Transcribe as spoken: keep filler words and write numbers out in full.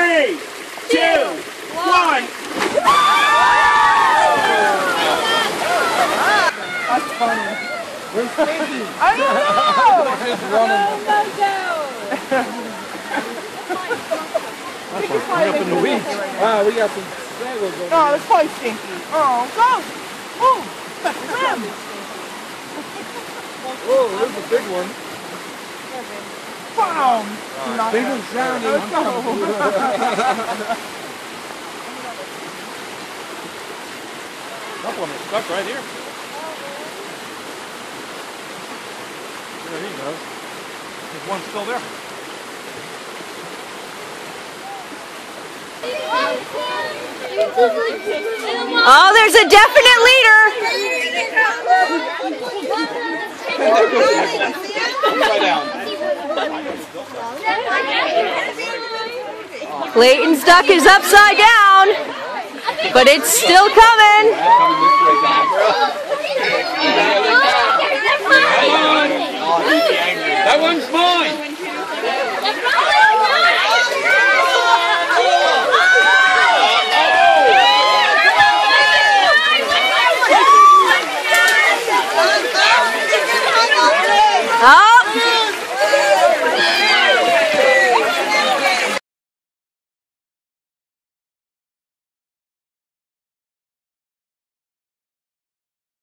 Three, two, one. That's funny. Where's Stinky? I don't know. He's running. No, no, no. That's what's up in the weeds. Wow, we got some stragglers over No, there. that's probably Stinky. Oh, go. Oh, swim. Whoa, there's a big one. Boom. Big one's drowning. Let's go. That one is stuck right here. There he goes. There's one still there. Oh, there's a definite leader. Clayton's duck is upside down, but it's still coming.